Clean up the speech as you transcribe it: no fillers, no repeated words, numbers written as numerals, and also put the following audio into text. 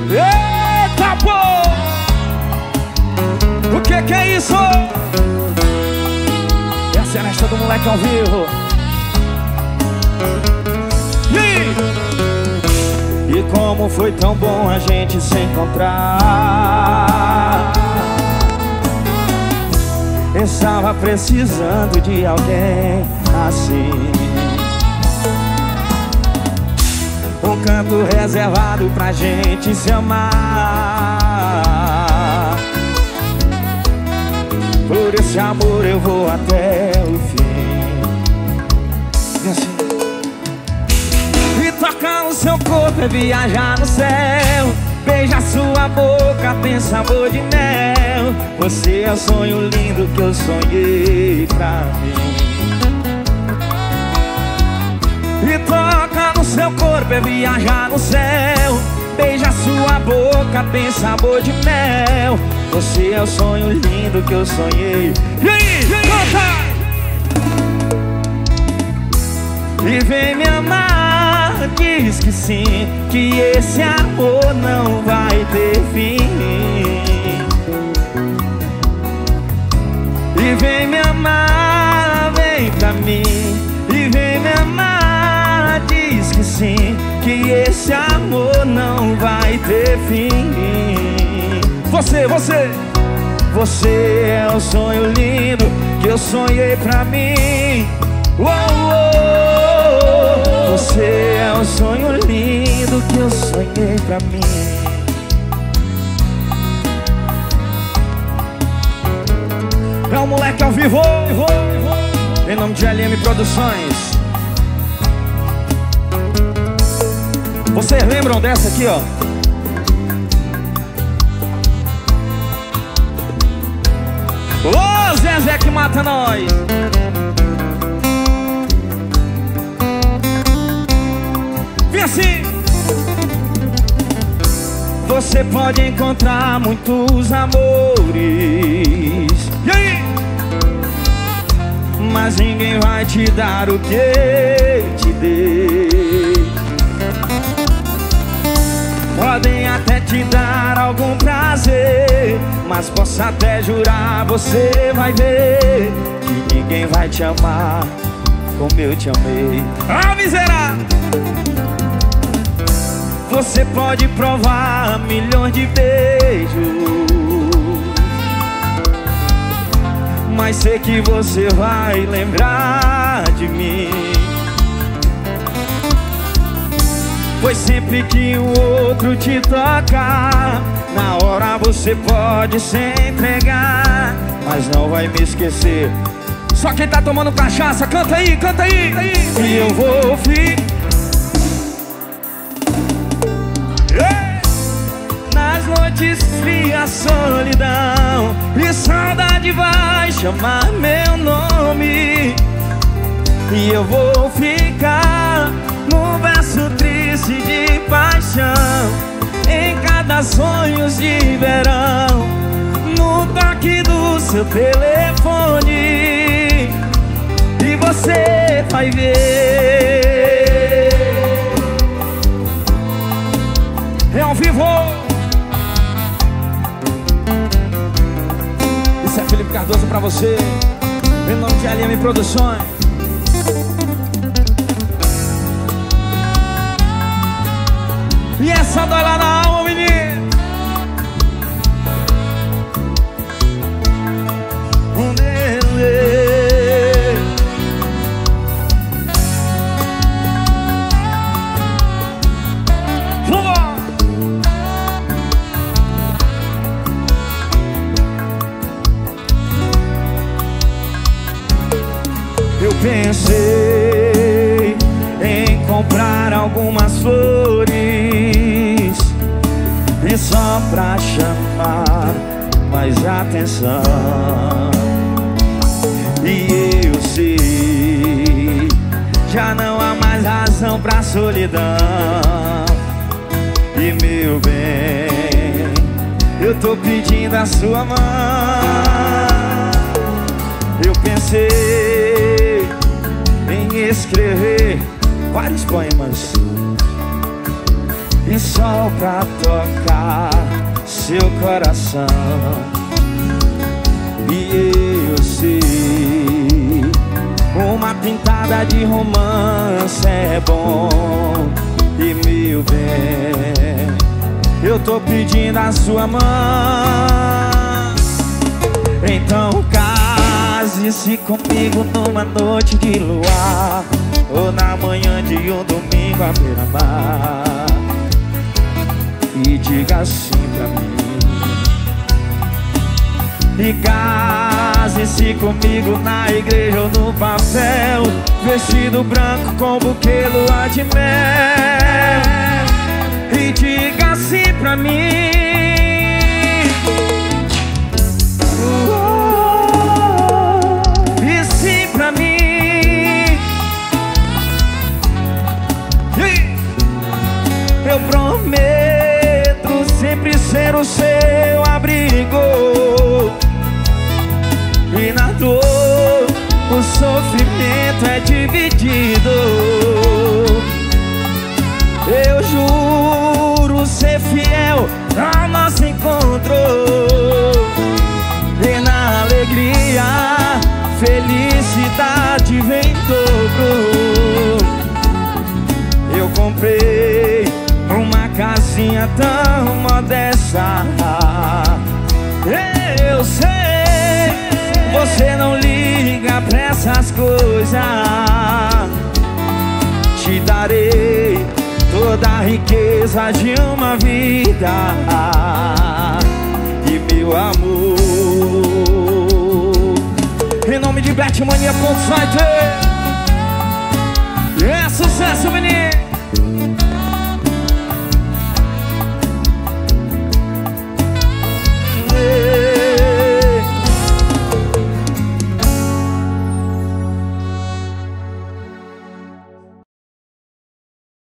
Eita, pô! O que é isso? Essa é a nesta do moleque ao vivo. E como foi tão bom a gente se encontrar. Eu estava precisando de alguém assim. Um canto reservado pra gente se amar. Por esse amor eu vou até o fim. E assim. E tocar o seu corpo é viajar no céu. Beija sua boca, tem sabor de mel. Você é o sonho lindo que eu sonhei pra mim. E toca no seu corpo é viajar no céu. Beija sua boca, tem sabor de mel. Você é o sonho lindo que eu sonhei. E aí, canta! E vem me amar, diz que sim, que esse amor não vai ter fim. E vem me amar, vem pra mim. E vem me amar, diz que sim, que esse amor não vai ter fim. Você é o sonho lindo que eu sonhei pra mim. Você é o sonho lindo que eu sonhei pra mim. É o moleque ao vivo, em nome de LM Produções. Vocês lembram dessa aqui, ó? Ô Zezé que mata nós. Vem assim. Você pode encontrar muitos amores. E aí? Mas ninguém vai te dar o que eu te dei. Podem até te dar algum prazer, mas posso até jurar, você vai ver que ninguém vai te amar como eu te amei. Ah, miserável! Você pode provar milhões de beijos, mas sei que você vai lembrar de mim. Pois sempre que o outro te tocar, na hora você pode se entregar, mas não vai me esquecer. Só quem tá tomando cachaça, canta aí, canta aí, canta aí. E eu vou ficar nas noites frias, solidão e saudade vai chamar meu nome. E eu vou ficar no verso triste de paixão, em cada sonho de verão, no toque do seu telefone. E você vai ver. É ao vivo. Isso é Felipe Cardoso pra você, em nome de LM Produções. E essa dói lá na alma, menino. Eu pensei em comprar algumas flores, e só pra chamar mais atenção. E eu sei, já não há mais razão pra solidão. E meu bem, eu tô pedindo a sua mão. Eu pensei em escrever vários poemas e sol pra tocar seu coração. E eu sei, uma pintada de romance é bom. E meu bem, eu tô pedindo a sua mão. Então case-se comigo numa noite de luar, ou na manhã de um domingo à beira-mar. E diga assim pra mim. E case-se comigo na igreja ou no papel, vestido branco com buquê, lua de mel. E diga assim pra mim. E sim pra mim. Eu prometo sempre ser o seu abrigo. E na dor o sofrimento é dividido. Eu juro ser fiel ao nosso encontro. E na alegria, felicidade vem em dobro. Eu comprei uma casinha tão modesta. Eu sei, você não liga pra essas coisas. Te darei toda a riqueza de uma vida e meu amor. Em nome de Betmania.site.